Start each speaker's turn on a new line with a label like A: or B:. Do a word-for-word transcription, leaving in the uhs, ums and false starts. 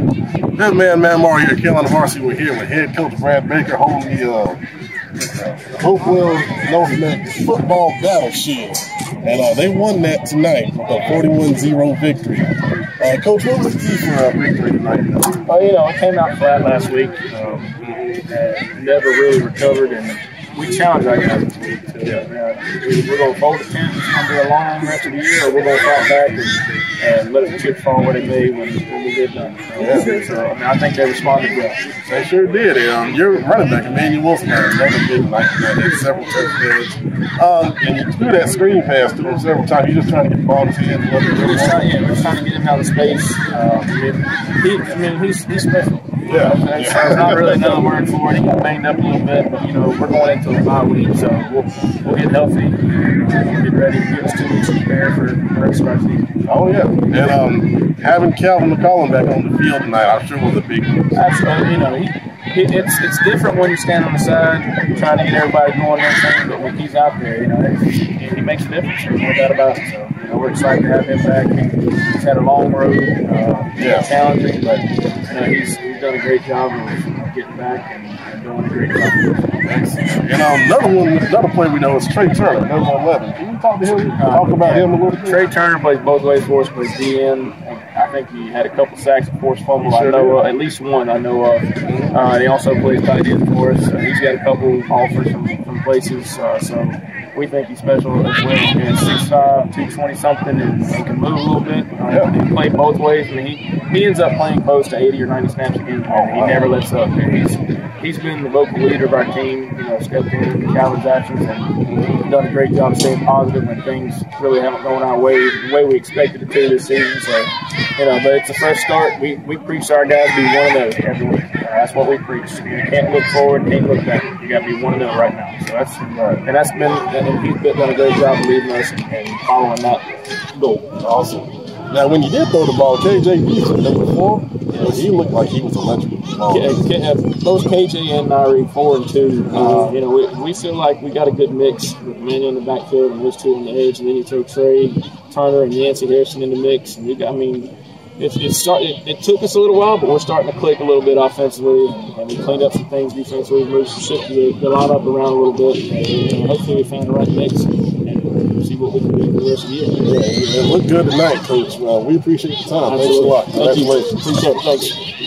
A: This man, man, Mario here, Carolina Varsity. We're here with head coach Brad Baker holding the uh, Hopewell North football battle shield. And uh, they won that tonight with a forty-one zero victory. Uh, Coach, what was the key for a uh, victory tonight?
B: Oh, you know, it came out flat last week. Um, and never really recovered, and we challenged our guys this week. So, yeah. uh, we're going to fold the tent. It's going to be a long rest of the year, or we're going to fight back and, and let the chips fall where they may when, when we get done.
A: Yeah.
B: So, I mean, I think they responded well.
A: They sure did. Um, your running back, Emmanuel Wilson, had another good night. Had several touchdowns. Um, and you threw that screen pass to him several times. You're just trying to get the ball in his hands.
B: We're just trying, yeah, we're just trying to get him out of space. Uh, I mean, he, I mean he's, he's special.
A: Yeah.
B: Okay, yeah. So there's not really another word for it. He got banged up a little bit, but, you know, we're going into a bye week, so we'll, we'll get healthy. We'll get ready. Give us two weeks to prepare for the rest of our season.
A: Oh, yeah. And um, having Calvin McCollum back on the field tonight, I'm sure was a big news.
B: Absolutely. You know, he, it, it's it's different when you stand on the side trying to get everybody going and everything, but when he's out there, you know, he, he makes a difference. There's no doubt about it. So, you know, we're excited to have him back. He's had a long road, uh,
A: yeah.
B: challenging, but you know, he's, he's done a great job of getting back and, and doing a great job.
A: And um, another one, another player we know is Trey Turner, number eleven. Can you talk to him? Talk about him a little bit.
B: Trey Turner plays both ways for us. Plays D N. I think he had a couple sacks, a forced fumble.
A: Sure
B: I know
A: did.
B: uh, at least one I know of. Uh, he also plays tight end for us. Uh, he's got a couple offers from, from places. Uh, so we think he's special as well. He's six five, two twenty something, and, and can move a little bit. Uh,
A: yeah.
B: He played both ways. I mean, he, he ends up playing close to eighty or ninety snaps a game. Oh, he wow. never lets up. He's he's been the vocal leader of our team. You know, stepped in Calvin's actions and done a great job of staying positive when things really haven't gone our way the way we expected it to this season. So, you know, but it's a fresh start. We we preach to our guys to be one of those every week. Uh, that's what we preach. You can't look forward, can't look back. You got to be one of them right now. So that's uh, and that's been and he's been done a great job of leading us and, and following that goal.
A: Awesome. Now, when you did throw the ball, K J Beasley, number four, yes. he looked like he was electrical.
B: Both K J and Nairi, four and two. Uh, you know, we, we feel like we got a good mix with Emmanuel in the backfield and those two on the edge, and then you throw Trey Turner and Yancey Harrison in the mix. And we got, I mean, it, it started. It, it took us a little while, but we're starting to click a little bit offensively, and we cleaned up some things defensively, moved shifted the, the lineup around a little bit, and, and hopefully we found the right mix. See what we can do for the rest of the year.
A: Yeah, it looked good tonight, Coach. Uh, we appreciate the time. Absolutely. Thanks a lot.
B: Thank you. Appreciate it. Thanks.